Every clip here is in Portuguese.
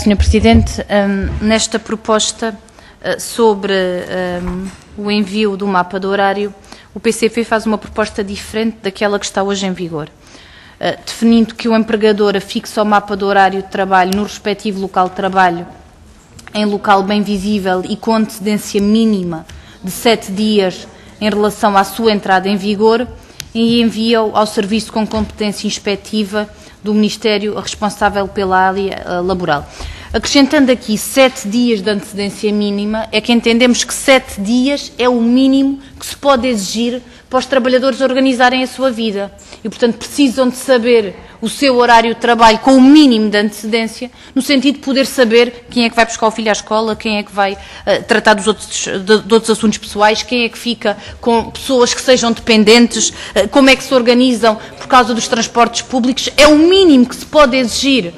Sr. Presidente. Nesta proposta sobre o envio do mapa do horário, o PCP faz uma proposta diferente daquela que está hoje em vigor, definindo que o empregador afixa o mapa do horário de trabalho no respectivo local de trabalho, em local bem visível e com antecedência mínima de 7 dias em relação à sua entrada em vigor, e envia-o ao Serviço com competência inspectiva do Ministério responsável pela área laboral. Acrescentando aqui 7 dias de antecedência mínima, é que entendemos que 7 dias é o mínimo que se pode exigir para os trabalhadores organizarem a sua vida. E, portanto, precisam de saber o seu horário de trabalho com o mínimo de antecedência, no sentido de poder saber quem é que vai buscar o filho à escola, quem é que vai tratar de outros assuntos pessoais, quem é que fica com pessoas que sejam dependentes, como é que se organizam por causa dos transportes públicos. É o mínimo que se pode exigir.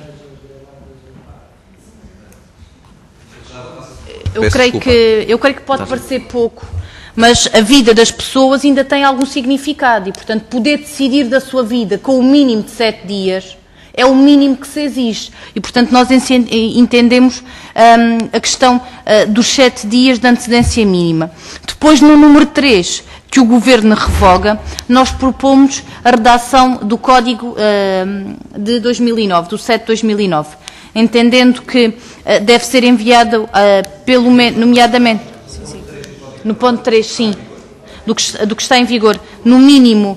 Eu creio que pode parecer pouco, mas a vida das pessoas ainda tem algum significado e, portanto, poder decidir da sua vida com o mínimo de 7 dias é o mínimo que se exige. E, portanto, nós entendemos a questão dos 7 dias de antecedência mínima. Depois, no número 3, que o Governo revoga, nós propomos a redação do Código de 2009, do 7 de 2009, entendendo que deve ser enviado, nomeadamente, no ponto 3, sim, do que está em vigor, no mínimo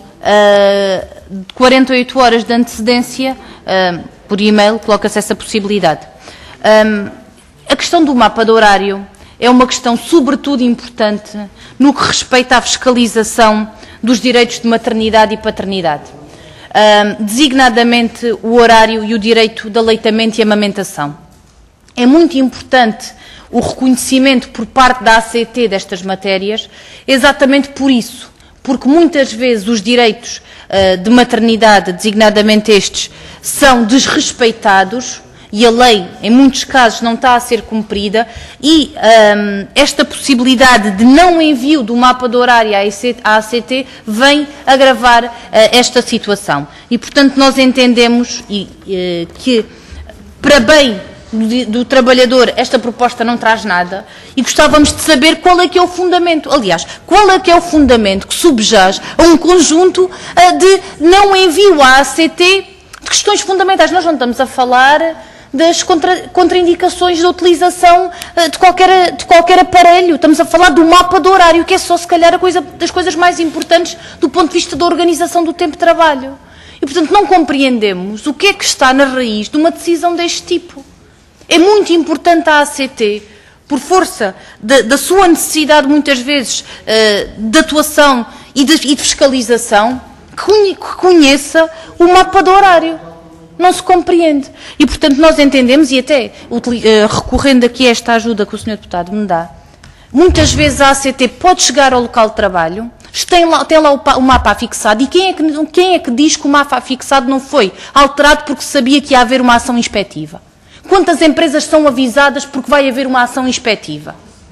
48 horas de antecedência, por e-mail, coloca-se essa possibilidade. A questão do mapa de horário é uma questão, sobretudo, importante no que respeita à fiscalização dos direitos de maternidade e paternidade. Designadamente o horário e o direito de aleitamento e amamentação. É muito importante o reconhecimento por parte da ACT destas matérias, exatamente por isso, porque muitas vezes os direitos de maternidade, designadamente estes, são desrespeitados e a lei, em muitos casos, não está a ser cumprida e esta possibilidade de não envio do mapa do horário à ACT vem agravar esta situação. E, portanto, nós entendemos que, para bem do trabalhador, esta proposta não traz nada e gostávamos de saber qual é que é o fundamento. Aliás, qual é que é o fundamento que subjaz a um conjunto de não envio à ACT de questões fundamentais. Nós não estamos a falar das contraindicações da utilização de qualquer aparelho. Estamos a falar do mapa do horário, que é só, se calhar, das coisas mais importantes do ponto de vista da organização do tempo de trabalho. E, portanto, não compreendemos o que é que está na raiz de uma decisão deste tipo. É muito importante a ACT, por força da sua necessidade, muitas vezes, de atuação e de fiscalização, que conheça o mapa do horário. Não se compreende. E, portanto, nós entendemos, e até recorrendo aqui a esta ajuda que o Sr. Deputado me dá, muitas vezes a ACT pode chegar ao local de trabalho, tem lá o mapa afixado, e quem é que diz que o mapa afixado não foi alterado porque sabia que ia haver uma ação inspectiva? Quantas empresas são avisadas porque vai haver uma ação inspectiva?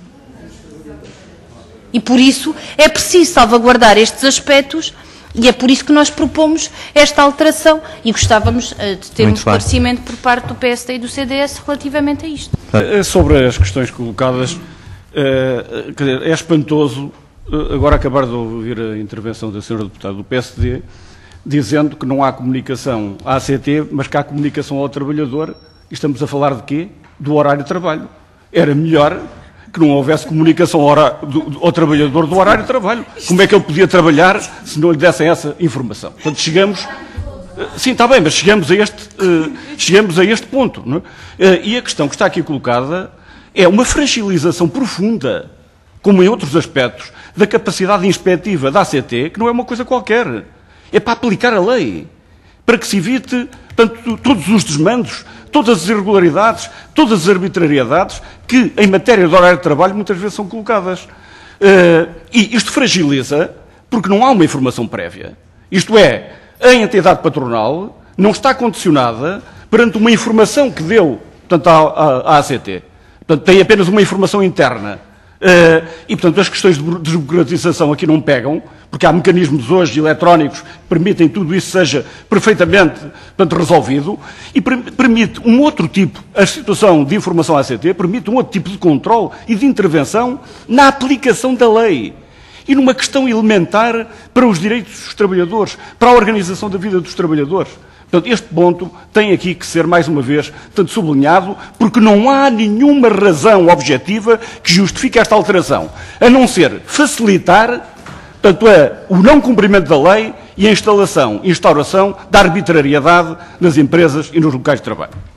E, por isso, é preciso salvaguardar estes aspectos. E é por isso que nós propomos esta alteração e gostávamos de ter um esclarecimento por parte do PSD e do CDS relativamente a isto. Sobre as questões colocadas, é espantoso agora acabar de ouvir a intervenção da Sra. Deputada do PSD, dizendo que não há comunicação à ACT, mas que há comunicação ao trabalhador, e estamos a falar de quê? Do horário de trabalho. Era melhor que não houvesse comunicação ao trabalhador do horário de trabalho. Como é que ele podia trabalhar se não lhe dessem essa informação? Portanto, chegamos... Sim, está bem, mas chegamos a este ponto. Não é? E a questão que está aqui colocada é uma fragilização profunda, como em outros aspectos, da capacidade inspectiva da ACT, que não é uma coisa qualquer. É para aplicar a lei, para que se evite, portanto, todos os desmandos, todas as irregularidades, todas as arbitrariedades que, em matéria de horário de trabalho, muitas vezes são colocadas. E isto fragiliza porque não há uma informação prévia. Isto é, a entidade patronal não está condicionada perante uma informação que deu, portanto, à ACT. Portanto, tem apenas uma informação interna. E, portanto, as questões de desburocratização aqui não pegam, porque há mecanismos hoje eletrónicos que permitem que tudo isso seja perfeitamente, portanto, resolvido, e permite um outro tipo, a situação de informação ACT, permite um outro tipo de controle e de intervenção na aplicação da lei. E numa questão elementar para os direitos dos trabalhadores, para a organização da vida dos trabalhadores. Portanto, este ponto tem aqui que ser, mais uma vez, portanto, sublinhado, porque não há nenhuma razão objetiva que justifique esta alteração, a não ser facilitar, portanto, o não cumprimento da lei e a instauração da arbitrariedade nas empresas e nos locais de trabalho.